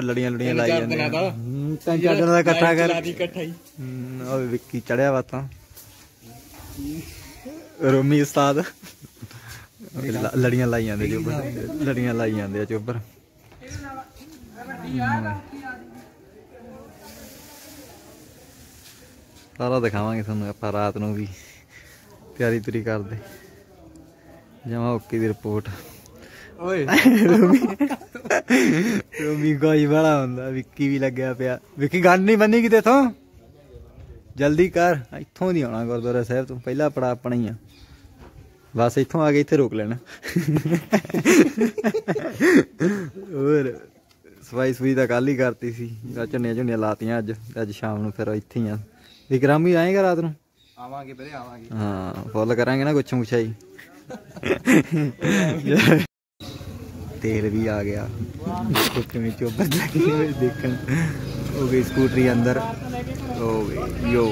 लड़ियां लुड़ियां लाई जांदे तीन चार दिन का इकट्ठा कर विक्की चढ़िया बात रोमी उस्ताद लड़ियां लाई जांदे चोबर लड़ियां लाई जांदे चोबर सारा दिखावांगे तुहानू आपां रात नूं भी तैयारी तुरी करदे जमा ओके दी रिपोर्ट रोमी कोई बड़ा हुंदा विक्की भी लग्या पिया विक्की गंढ नहीं बन्नी किते इथों जल्दी कर इत्थों दी आना गुरुद्वारा साहिब तू पहला पड़ा अपना ही आ बस इत्थों आ गए इत्थे रोक लेना और सफाई सफुई तो कल ही करती सी झुंडियां झुंडियां लातियां अज शाम नूं फिर इत्थे ही आ विक्रम भी आएगा रात नूं आवांगे वीरे आवांगे हाँ फुल करांगे ना कुछ मुछाई तेल भी आ गया चोपर देखन हो गई स्कूटरी अंदर हो गई यो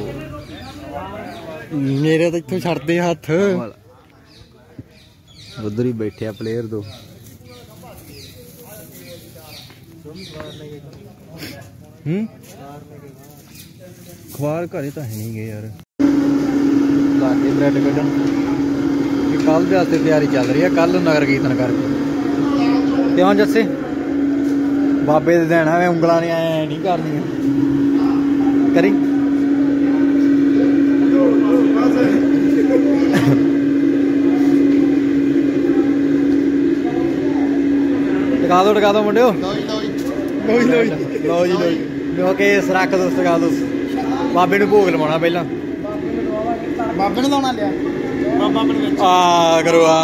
मेरे तो इत्थों छड्डदे हत्थ उधर ही बैठे प्लेयर दो अखबार घर तो है नहीं गए यार लाके ब्रैड कड्ढन कल के वास्ते तैयारी चल रही है कल नगर कीर्तन करके क्यों जस्से बाबे दे देना मैं उंगलां ने ऐ नहीं करनियां करी टका दो मुंडियो लो जी ओके रख दो टका दो बाबे नूं भोग लवाउणा पहलां बाबे नूं लाउणा लिया आ करो आ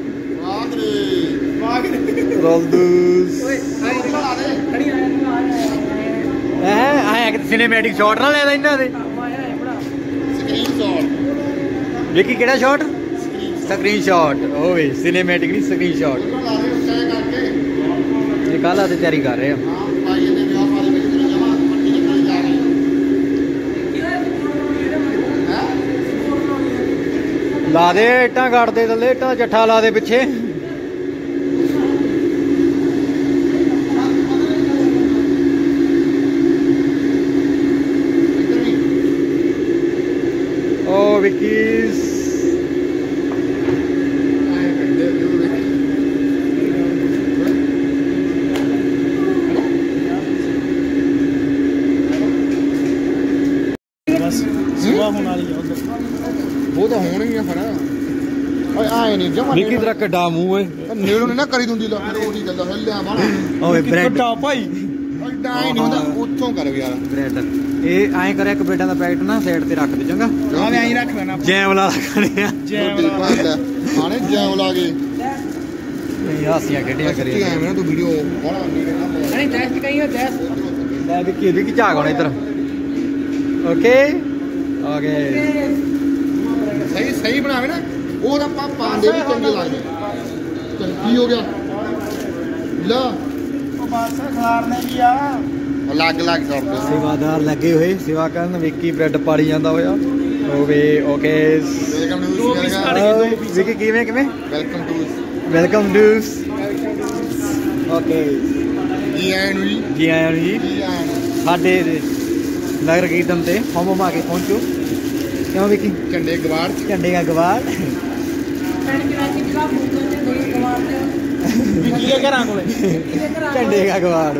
सिनेमैटिक शॉट ना ले इन्हां दे विक्की केड़ा शॉट स्क्रीन शॉट ओए सिनेमैटिक नहीं स्क्रीन शॉट ये कल आते तैयारी कर रहे हैं ला दे इट्टां कट दे थल्ले इट्टां जट्ठा ला दे पिछे विकीज वो तो होने ही फिर आए नहीं जमा विकी तेरा कड्डा मुंह है नेड़ों ने ना करी दूंदी ला ओदी गल्ला हिल्लिया बाला ओए ब्रेड भाई डाई नहीं होंदा उत्थों कर यार ब्रेड ए ऐ करे एक ब्रेडां दा पैकेट ना साइड ते रख दे चंगा हां मैं ऐ रख लेना जैम ला खाने जैम ला खाने जैम ला के नहीं हासियां खेडियां करी ऐ मैं तू वीडियो बड़ा नहीं टेस्ट कहीं हो टेस्ट ले विकी झाग होना इधर ओके ओके सही सही बनावे ना वो तो पांदे भी चंगे लगदे चल की हो गया ला बस खलारने की आ लग लग सेवादार लगे हुए सेवा करन विक्की ब्रेड पाड़ी जांदा होया ओके ओके विक्की किवें किवें वेलकम टू ओके जी आया जी साडे नगर कीर्तन ते हम आके पहुंचो क्यों विक्की झंडे का गवाड़ झंडे का गवाड़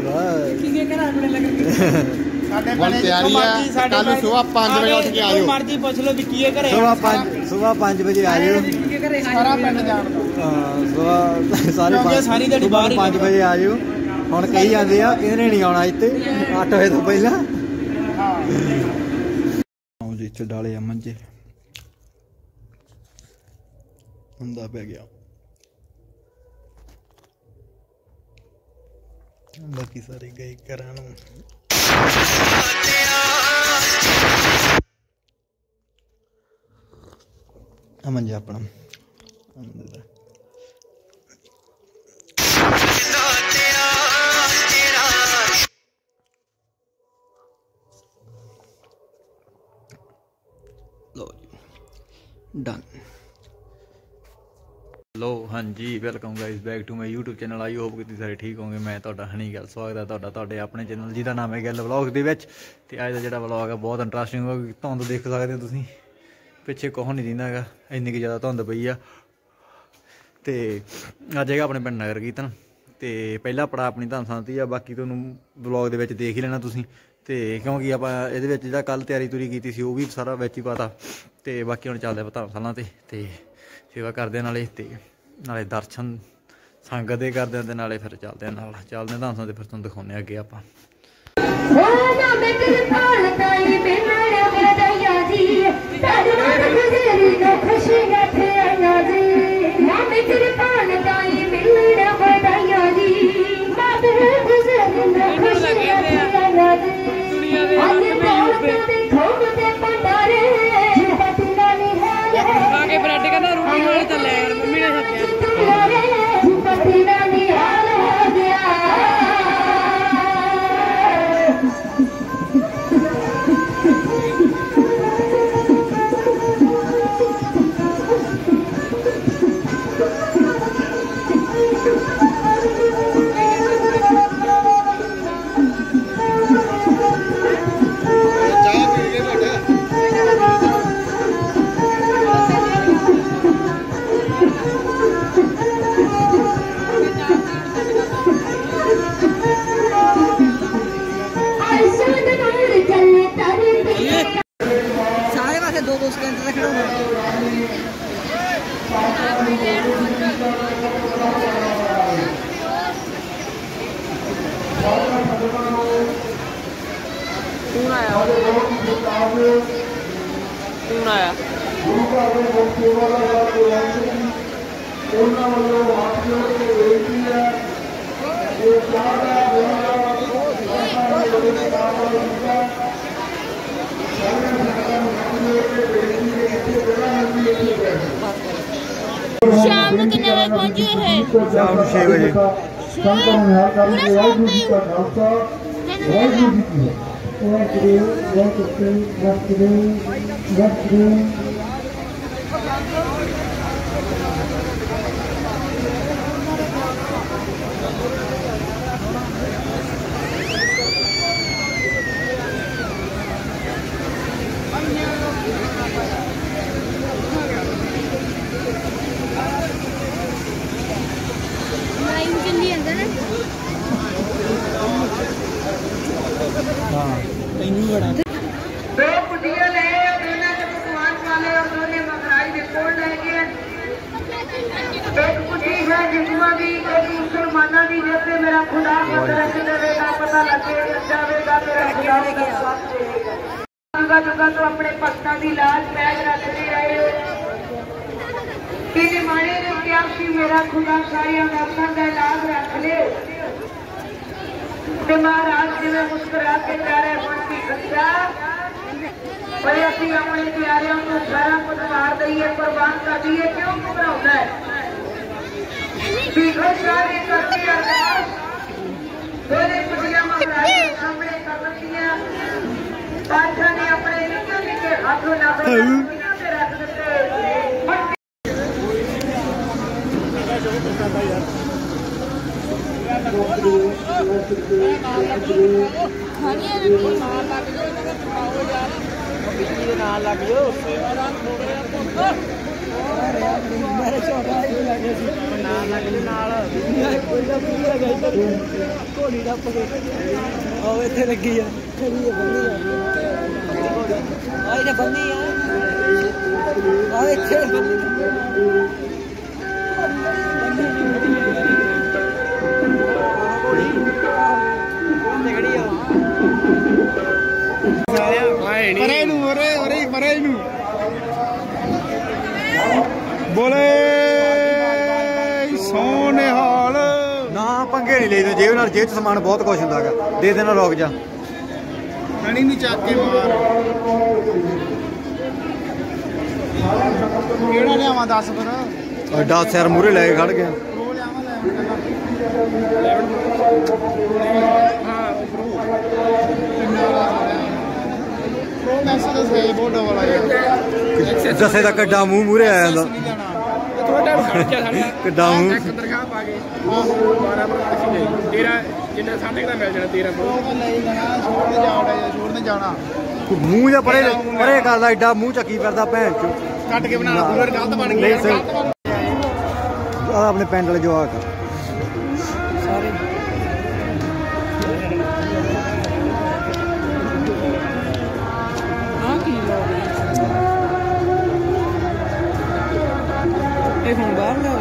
सुबह 5 बजे आ जाओ सारी 5 बजे आ जाओ हुण कही जांदे आ किहने नहीं आउणा इत्थे 8 बजे तो पहला जी इत्थे डाले आ मंजे हुंदा पै गया बाकी सारे गए घरां नूं मंजा अपना लो डन हेलो हाँ जी welcome guys back to my YouTube channel. I hope कि तुसीं सारे ठीक होंगे। मैं तुहाडा हनी गैल स्वागत है तुहाडे अपने चैनल जिहदा नाम है गैल व्लॉग दे विच। ते अज दा जिहड़ा व्लॉग है बहुत इंटरस्टिंग होगा। धुंद देख सकदे हो तुसीं पिछे कुछ नहीं दिंदा हैगा, इन्नी कि ज़्यादा धुंद पई आ। ते अज हैगा अपने पिंड नगर कीर्तन ते पहला पड़ा अपनी धन सांती आ। बाकी तुहानूं व्लॉग दे विच देख ही लेना तुसीं ते क्योंकि आपां इहदे विच जिहड़ा कल तैयारी तुरी कीती सी ओह भी सारा विच ही पाता। ते बाकी हुण चलदे आपां धर्मशाला ते सेवा करदे नाले ते नाले दर्शन संगत दे करदे ते नाले फिर चलदे धनसा ते फिर तुहानूं दिखाउने अगे आपां। शाम को कितने बजे पहुंचे हैं? शाम 6 बजे। मेरा खुदा पता लगे जाएगा मेरा खुदा तो अपने भक्तों की लाज पैज रखते रहे हो कि माने ने क्या सी मेरा खुदा सारिया भक्तों का लाज रख ले। महाराज जिवें मुस्कुरा के प्यारे बनती बच्चा पर असी अपने प्यारियों को सारा कुछ मार दईए कुर्बान कर दिए क्यों घबराउंदा है। सारे करती अरदास दोने कुड़ियां महाराज के सामने कर दिया। बादशाह ने अपने निके निके हाथों रख दिते। इत्थे लगी है बनी बोले सोने हाल ना पंगे नहीं लेते जेब नाल जेब समान बहुत कुछ हुंदा है। दे देना रोक जा कणी नहीं चक के मार केड़ा लियावां 10 पर 10 सिर मूहरे ले खड़ गया। प्रो मैक्स ਦਾ ਸਹੀ ਬਹੁਤ ਡਬਲ ਆਇਆ जसे का कड्डा मूँह मूहरे आ जाता ਥੋੜਾ ਖਰਚਾ ਸਾਡਾ ਕਡਾਊ ਇੱਕ ਦਰਗਾਹ ਪਾ ਕੇ 12 ਪ੍ਰਕਾਸ਼ੀ ਲਈ 13 ਜਿੰਨਾ ਸਾਡੇ ਦਾ ਮਿਲ ਜਾਣਾ 13 ਛੋੜ ਨਹੀਂ ਜਾਣਾ ਮੂੰਹ ਜਾਂ ਪਰੇ ਪਰੇ ਕਰਦਾ ਏਡਾ ਮੂੰਹ ਚੱਕੀ ਫਿਰਦਾ ਭੈਣ ਚੋ ਕੱਟ ਕੇ ਬਣਾਣਾ ਕੂਲਰ ਗਲਤ ਬਣ ਗਿਆ ਨਹੀਂ ਸਹੀ ਆ ਆਪਣੇ ਪਿੰਡ ਵਾਲੇ ਜਵਾਕ ਸਾਰੇ ਆ ਕੀ ਲੋਗ ਇਹ ਹੁਣ ਬਾਹਰ ਨਾ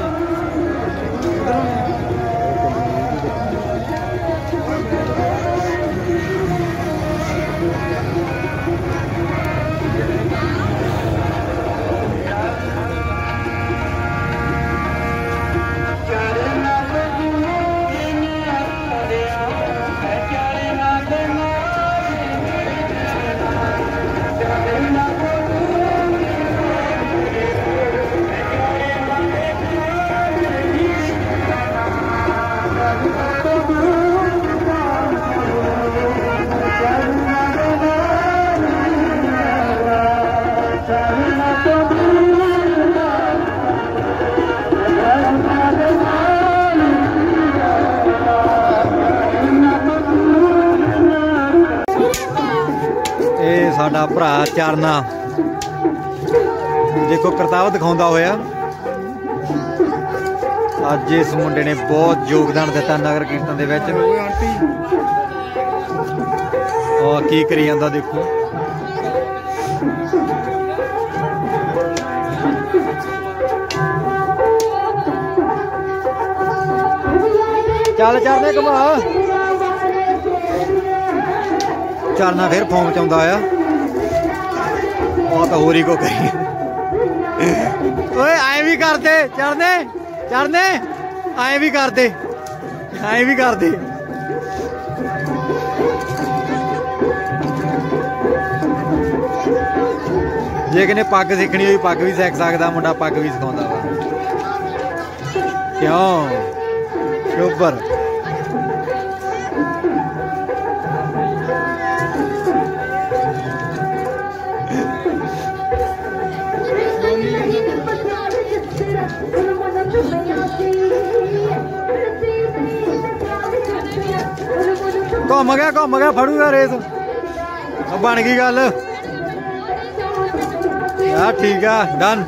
ਸਾਡਾ ਭਰਾ ਚਰਨਾ ਦੇਖੋ ਕਰਤਾਵ ਦਿਖਾਉਂਦਾ ਹੋਇਆ ਅੱਜ ਇਸ ਮੁੰਡੇ ਨੇ ਬਹੁਤ ਯੋਗਦਾਨ ਦਿੱਤਾ ਨਗਰ ਕੀਰਤਨ ਦੇ ਵਿੱਚ ਆ ਕੀ ਕਰੀ ਜਾਂਦਾ ਦੇਖੋ ਚੱਲ ਚਰਨੇ ਘੁਮਾ ਚਰਨਾ ਫਿਰ ਫੋਮ ਚ ਆਉਂਦਾ ਆ ਉਹ ਤਾਂ ਹੋਰ ਹੀ ਕੋ ਕਰੀ ਓਏ ਐਂ ਵੀ ਕਰਦੇ ਚਰਨੇ ਚਰਨੇ ਐਂ ਵੀ ਕਰਦੇ ਐਂ ਵੀ ਕਰਦੇ ਜੇ ਕਿਨੇ ਪੱਗ ਸਿੱਖਣੀ ਹੋਈ ਪੱਗ ਵੀ ਸਿੱਖ ਸਕਦਾ ਮੁੰਡਾ ਪੱਗ ਵੀ ਸਿਖਾਉਂਦਾ ਵਾ ਕਿਉਂ ਸ਼ੁਭਰ ਘੁੰਮ ਗਿਆ ਫੜੂਗਾ ਰੇਸ ਬਣ ਗਈ ਗੱਲ ਯਾਰ ਠੀਕ ਆ ਡਨ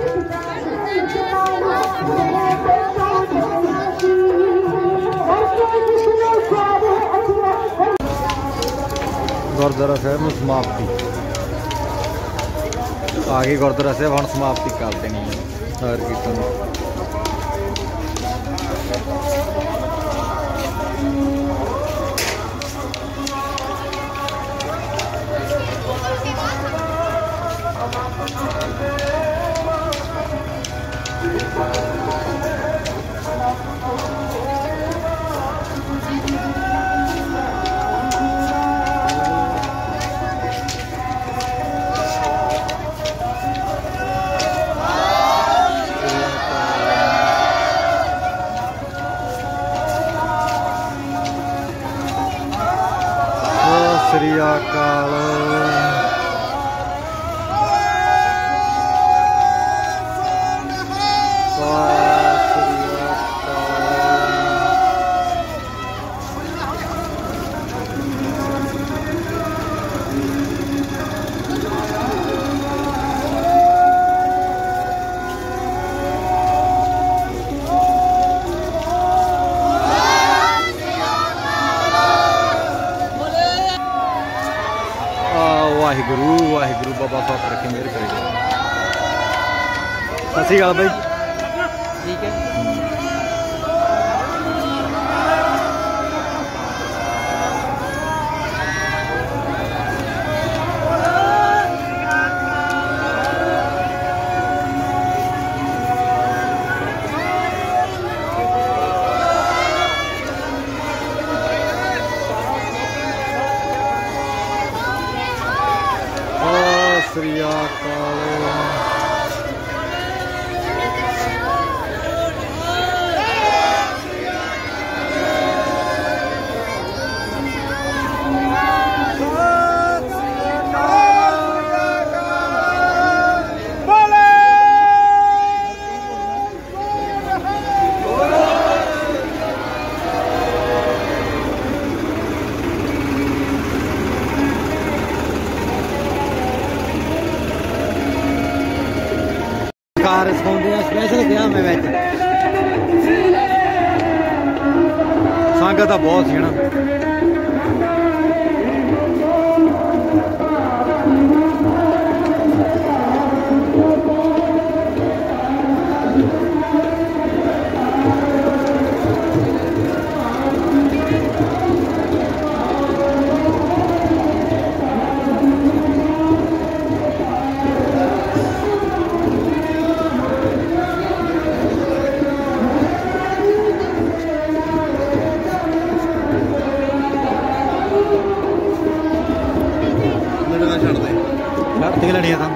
ਗੁਰਦੁਆਰਾ ਸਾਹਿਬ ਨੂੰ ਸਮਾਪਤੀ ਆ ਗਈ ਗੁਰਦੁਆਰਾ ਸਾਹਿਬ ਹੁਣ ਸਮਾਪਤੀ ਕਰ ਦੇਣੀ ਹੈ ਨਗਰ ਕੀਰਤਨ ਦੀ ਸ੍ਰੀ ਅਕਾਲ ਵਾਹਿਗੁਰੂ ਵਾਹਿਗੁਰੂ ਬਾਬਾ ਸਾਹਿਬ ਰੱਖੇ ਮਿਹਰ ਕਰੇ ਸਤਿ ਸ਼੍ਰੀ ਅਕਾਲ ਬਾਈ ਠੀਕ ਹੈ ਸ੍ਰੀ ਅਕਾਲ ਕਾਰ ਸਿਖਾਉਂਦੇ ਆ ਸਪੈਸ਼ਲ ਕਿਹਾ ਮੈਂ ਵਿੱਚ ਸੰਗਤ ਤਾਂ ਬਹੁਤ ਸੀ ਨਾ ਛੱਡ ਲੈਣੀਆਂ ਤਾਂ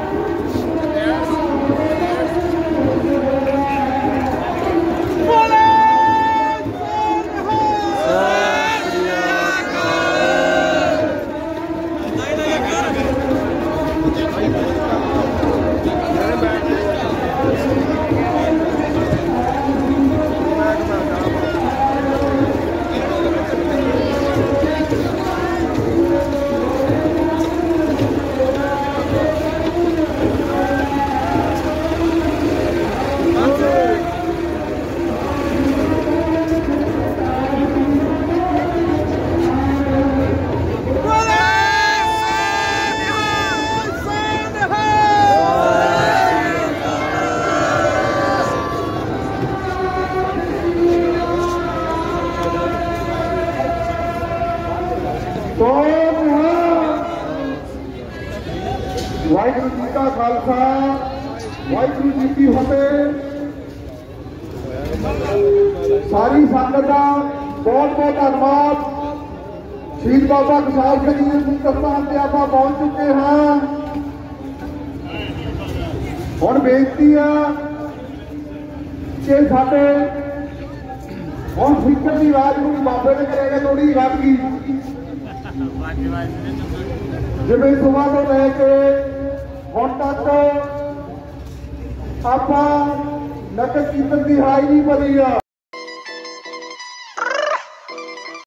ਵਾਹਿਗੁਰੂ ਜੀ ਕਾ ਖਾਲਸਾ ਵਾਹਿਗੁਰੂ ਜੀ ਕੀ ਫਤਿਹ। ਸਾਰੀ ਸੰਗਤ ਦਾ ਬਹੁਤ ਬਹੁਤ ਧੰਨਵਾਦ। ਸ਼ਹੀਦ ਬਾਬਾ ਕਸਾਲ ਸਿੰਘ ਜੀ ਦੀ ਕਬਰਾਂ ਤੇ ਆਪਾਂ ਪਹੁੰਚ ਚੁੱਕੇ ਹਾਂ। ਹੁਣ ਬੇਨਤੀ ਆ ਕਿ ਸਾਡੇ ਹੁਣ ਫਿਕਰ ਦੀ ਆਵਾਜ਼ ਨੂੰ ਬਾਬੇ ਨੇ ਕਰੇਗਾ ਥੋੜੀ ਵੱਧ ਗਈ। ਜਿਵੇਂ ਸੁਬਾਹ ਤੋਂ ਲੈ ਕੇ ਹੁਣ ਤੱਕ ਆਪਾਂ ਨਗਰ ਕੀਰਤਨ ਦੀ ਹਾਈ ਨਹੀਂ ਬਣੀ ਆ।